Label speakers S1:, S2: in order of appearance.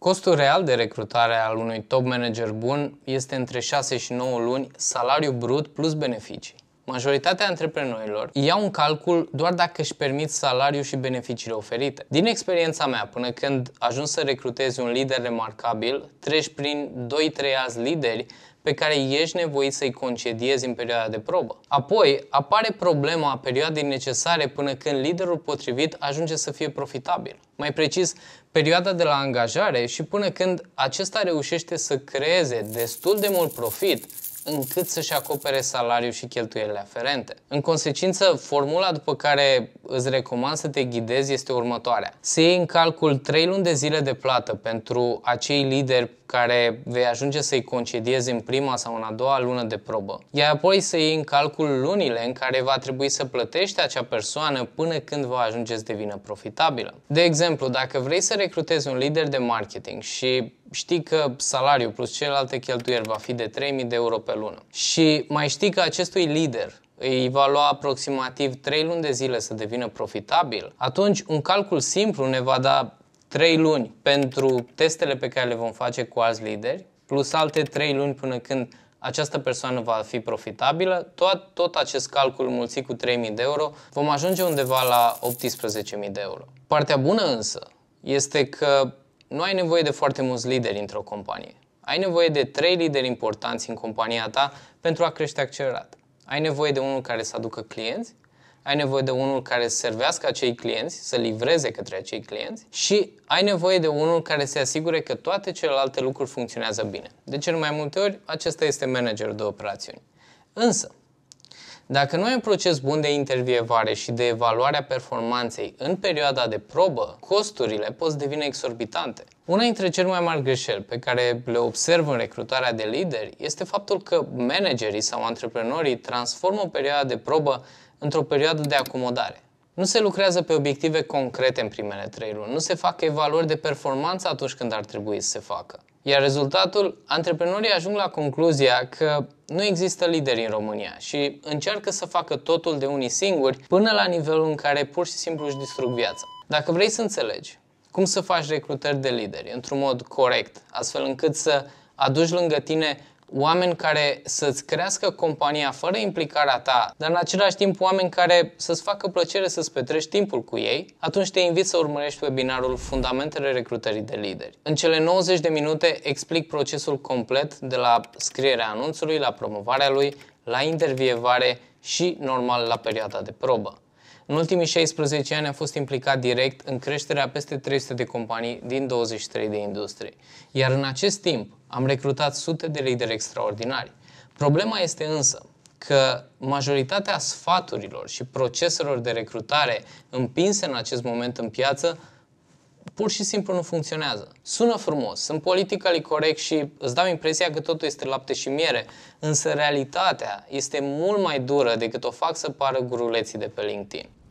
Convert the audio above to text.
S1: Costul real de recrutare al unui top manager bun este între 6 și 9 luni salariu brut plus beneficii. Majoritatea antreprenorilor iau în calcul doar dacă își permit salariul și beneficiile oferite. Din experiența mea, până când ajungi să recrutezi un lider remarcabil, treci prin 2-3 alți lideri pe care ești nevoit să-i concediezi în perioada de probă. Apoi apare problema perioadei necesare până când liderul potrivit ajunge să fie profitabil. Mai precis, perioada de la angajare și până când acesta reușește să creeze destul de mult profit încât să-și acopere salariul și cheltuielile aferente. În consecință, formula după care îți recomand să te ghidezi este următoarea. Să iei în calcul 3 luni de zile de plată pentru acei lideri care vei ajunge să-i concediezi în prima sau în a doua lună de probă, iar apoi să iei în calcul lunile în care va trebui să plătești acea persoană până când va ajunge să devină profitabilă. De exemplu, dacă vrei să recrutezi un lider de marketing și știi că salariul plus celelalte cheltuieli va fi de 3.000 de euro pe lună și mai știi că acestui lider îi va lua aproximativ 3 luni de zile să devină profitabil, atunci un calcul simplu ne va da 3 luni pentru testele pe care le vom face cu alți lideri, plus alte 3 luni până când această persoană va fi profitabilă. Tot acest calcul mulțit cu 3.000 de euro, vom ajunge undeva la 18.000 de euro. Partea bună însă este că nu ai nevoie de foarte mulți lideri într-o companie. Ai nevoie de 3 lideri importanți în compania ta pentru a crește accelerat. Ai nevoie de unul care să aducă clienți, ai nevoie de unul care să servească acei clienți, să livreze către acei clienți și ai nevoie de unul care să asigure că toate celelalte lucruri funcționează bine. De cel mai multe ori, acesta este managerul de operațiuni. Însă, dacă nu ai un proces bun de intervievare și de evaluare a performanței în perioada de probă, costurile pot deveni exorbitante. Una dintre cele mai mari greșeli pe care le observ în recrutarea de lideri este faptul că managerii sau antreprenorii transformă perioada de probă într-o perioadă de acomodare. Nu se lucrează pe obiective concrete în primele 3 luni, nu se fac evaluări de performanță atunci când ar trebui să se facă. Iar rezultatul, antreprenorii ajung la concluzia că nu există lideri în România și încearcă să facă totul de unii singuri până la nivelul în care pur și simplu își distrug viața. Dacă vrei să înțelegi cum să faci recrutări de lideri într-un mod corect, astfel încât să aduci lângă tine oameni care să-ți crească compania fără implicarea ta, dar în același timp oameni care să-ți facă plăcere să-ți petreci timpul cu ei, atunci te invit să urmărești webinarul Fundamentele recrutării de lideri. În cele 90 de minute explic procesul complet de la scrierea anunțului, la promovarea lui, la intervievare și, normal, la perioada de probă. În ultimii 16 ani am fost implicat direct în creșterea peste 300 de companii din 23 de industrii. Iar în acest timp am recrutat sute de lideri extraordinari. Problema este însă că majoritatea sfaturilor și proceselor de recrutare împinse în acest moment în piață pur și simplu nu funcționează. Sună frumos, sunt politically corect și îți dau impresia că totul este lapte și miere, însă realitatea este mult mai dură decât o fac să pară guruleții de pe LinkedIn.